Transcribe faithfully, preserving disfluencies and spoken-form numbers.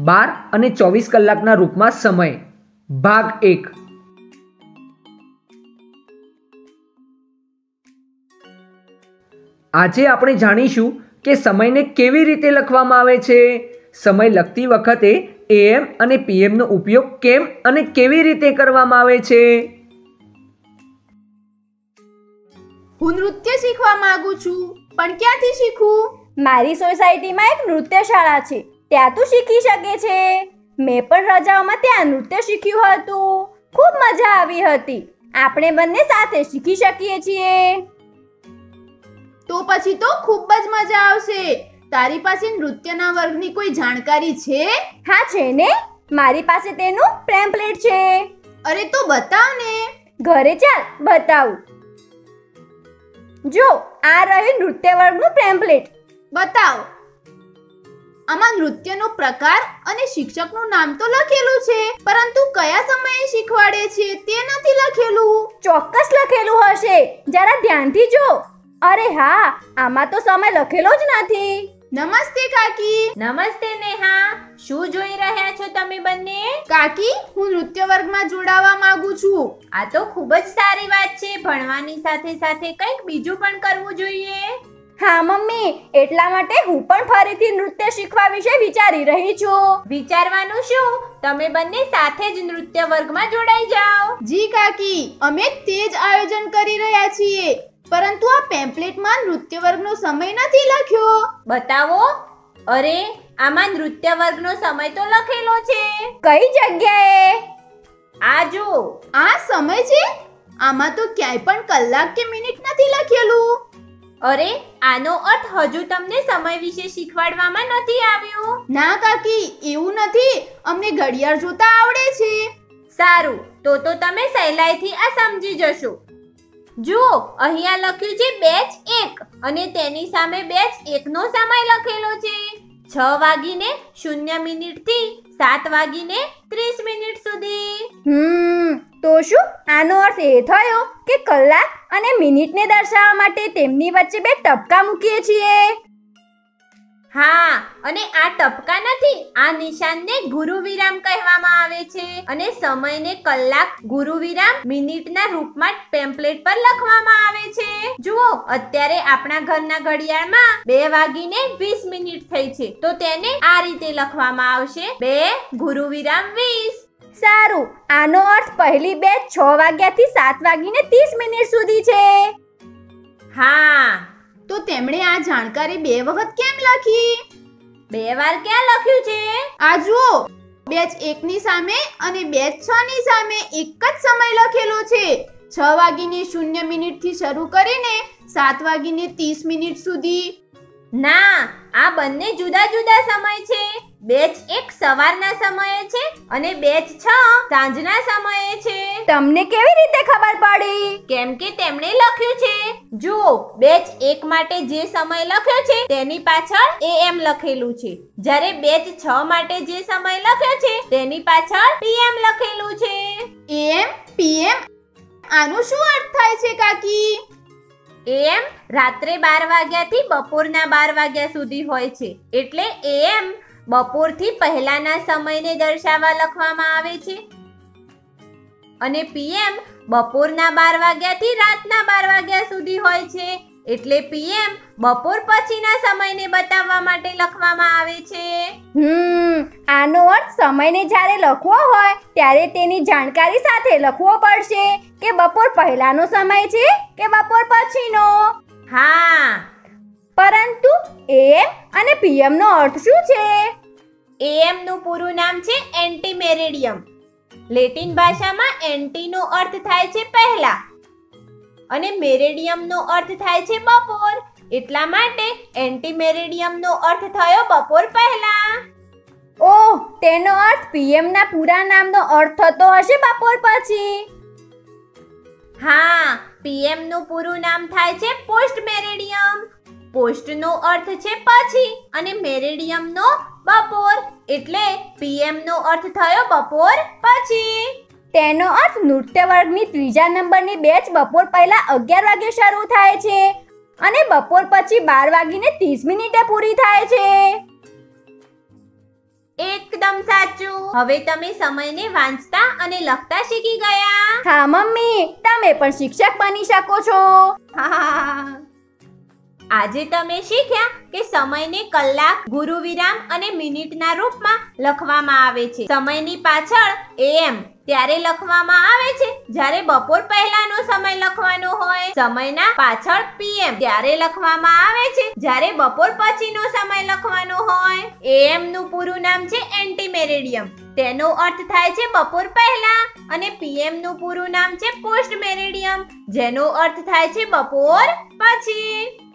બાર અને ચોવીસ કલાકના રૂપમાં સમય. ભાગ એક. આજે આપણે જાણીશું કે સમયને કેવી રીતે લખવામાં આવે છે. સમય લખતી વખતે એએમ અને પીએમ નો ઉપયોગ કેમ અને કેવી રીતે કરવામાં આવે છે. હું નૃત્ય શીખવા માંગુ છું, પણ ક્યાંથી શીખું? મારી સોસાયટીમાં એક નૃત્ય શાળા છે, ત્યાં તું શીખી શકે છે. મેં પણ રજાઓમાં ત્યાં નૃત્ય શીખ્યું હતું. ખૂબ મજા આવી હતી. આપણે બંને સાથે શીખી શકીએ છીએ. તો પછી તો ખૂબ જ મજા આવશે. તારી પાસે નૃત્યના વર્ગની કોઈ જાણકારી છે? હા છે ને, મારી પાસે તેનું પેમ્પલેટ છે. અરે તો બતાવ ને. ઘરે ચાલ બતાવું. જો આ રહ્યું નૃત્ય વર્ગનું પેમ્પલેટ. બતાવ. આમાં નૃત્યનો પ્રકાર અને શિક્ષકનું નામ તો લખેલું છે, પરંતુ કયા સમયે શીખવાડે છે તે નથી લખેલું. ચોક્કસ લખેલું હશે, જરા ધ્યાનથી જો. અરે હા, આમાં તો સમય લખેલો જ નથી. નમસ્તે કાકી. નમસ્તે નેહા. શું જોઈ રહ્યા છો તમે બંને? કાકી, હું નૃત્ય વર્ગમાં જોડાવા માંગુ છું. આ તો ખૂબ જ સારી વાત છે. ભણવાની સાથે સાથે કંઈક બીજું પણ કરવું જોઈએ. હા મમ્મી, એટલા માટે હું પણ ફરીથી નૃત્ય શીખવા વિશે વિચારી રહી છું. વિચારવાનું શું, તમે બંને સાથે જ નૃત્ય વર્ગમાં જોડાઈ જાઓ. જી કાકી, અમે તે જ આયોજન કરી રહ્યા છીએ, પરંતુ આ પેમ્પલેટમાં નૃત્ય વર્ગનો સમય નથી લખ્યો. બતાવો. અરે, આમાં નૃત્ય વર્ગનો સમય તો લખેલો છે. કઈ જગ્યાએ? આ જો. આ સમય છે? આમાં તો ક્યાંય પણ કલાક કે મિનિટ નથી લખેલું. અરે, આનો અર્થ હજુ તમને સમય વિશે શીખવાડવામાં નથી આવ્યો. ના કાકી, એવું નથી. અમને ઘડિયાળ જોતા આવડે છે. સારું, તો તો તમે સહેલાઈથી આ સમજી જશો. જુઓ, અહીંયા લખ્યું છે બેચ એક અને તેની સામે બેચ એક નો સમય લખેલો છે. છ વાગીને શૂન્ય મિનિટ થી સાત વાગીને ત્રીસ મિનિટ સુધી. હમ તો શું આનો અર્થ એ થયો કે કલાક અને મિનિટને દર્શાવવા માટે તેમની વચ્ચે બે ટપકા મૂકીએ છીએ? હા, અને આ ટપકા નથી, આ નિશાનને ગુરુ વિરામ કહેવામાં આવે છે અને સમયને કલાક, ગુરુ વિરામ, મિનિટના રૂપમાં પેમ્પલેટ પર લખવામાં આવે છે. જુઓ, અત્યારે આપણા ઘરના ઘડિયાળમાં બે વાગીને વીસ મિનિટ થઈ છે, તો તેને આ રીતે લખવામાં આવશે બે ગુરુ વિરામ વીસ. સારું, આનો અર્થ પહેલી બેચ છ વાગ્યાથી સાત વાગીને ત્રીસ મિનિટ સુધી છે. હા, તો તેમણે આ જાણકારી બે વખત કેમ લખી? બે વાર ક્યાં લખ્યું છે? આ જુઓ, બેચ એક ની સામે અને બેચ છ ની સામે એક જ સમય લખેલો છે. છ વાગીને શૂન્ય મિનિટ થી શરૂ કરીને સાત વાગીને ત્રીસ મિનિટ સુધી. ના, આ બંને જુદા જુદા સમય છે. બેચ એક સવારના સમયે છે અને બેચ છ સાંજના સમયે છે. તમને કેવી રીતે ખબર પડી? કેમ કે તેમણે લખ્યું છે. જુઓ, બેચ એક માટે જે સમય લખ્યો છે તેની પાછળ એએમ લખેલું છે, જ્યારે બેચ છ માટે જે સમય લખ્યો છે તેની પાછળ પીએમ લખેલું છે. એએમ, પીએમ, આનો શું અર્થ થાય છે કાકી? એએમ રાત્રે બાર વાગ્યાથી બપોરના બાર વાગ્યા સુધી હોય છે, એટલે એએમ બપોરથી પહેલાના સમયને દર્શાવવા લખવામાં આવે છે અને પીએમ બપોરના બાર વાગ્યાથી રાતના બાર વાગ્યા સુધી હોય છે, એટલે પીએમ બપોર પછીના સમયને બતાવવા માટે લખવામાં આવે છે. હમ આનો અર્થ સમયને જ્યારે લખવો હોય ત્યારે તેની જાણકારી સાથે લખવો પડશે કે બપોર પહેલાનો સમય છે કે બપોર પછીનો. હા, પરંતુ એએમ અને પીએમ નો અર્થ શું છે? એએમ નું પૂરું નામ છે એન્ટી મેરિડિયમ. લેટિન ભાષામાં એન્ટી નો અર્થ થાય છે પહેલા અને મેરિડિયમ નો અર્થ થાય છે બપોર, એટલા માટે એન્ટી મેરિડિયમ નો અર્થ થયો બપોર પહેલા. ઓહ, તેનો અર્થ પીએમ ના પૂરા નામનો અર્થ થતો હશે બપોર પછી. હા, પીએમ નું પૂરું નામ થાય છે પોસ્ટ મેરિડિયમ. પોસ્ટ નો અર્થ છે પછી અને મેરિડિયમ નો બપોર, એટલે પીએમ નો અર્થ થયો બપોર પછી. તેનો અર્થ નૃત્ય વર્ગની ત્રીજા નંબરની બેચ બપોર પહેલા અગિયાર વાગે શરૂ થાય છે અને બપોર પછી બાર વાગીને ત્રીસ મિનિટે પૂરી થાય છે. એકદમ સાચું. હવે તમે સમયને વાંચતા અને લખતા શીખી ગયા. હા મમ્મી, તમે પણ શિક્ષક બની શકો છો. આજે તમે શીખ્યા કે સમયને કલાક, ગુરુ વિરામ અને મિનિટના રૂપમાં લખવામાં આવે છે. સમયની પાછળ એએમ ત્યારે લખવામાં આવે છે જ્યારે બપોર પહેલાનો સમય લખવાનો હોય. સમયના પાછળ પીએમ ત્યારે લખવામાં આવે છે જ્યારે બપોર પછીનો સમય લખવાનો હોય. એએમ નું પૂરું નામ છે એન્ટીમેરેડિયમ. તેનો અર્થ થાય છે બપોર પહેલા, અને પીએમ નું પૂરું નામ છે પોસ્ટ મેરેડિયમ, જેનો અર્થ થાય છે બપોર પછી.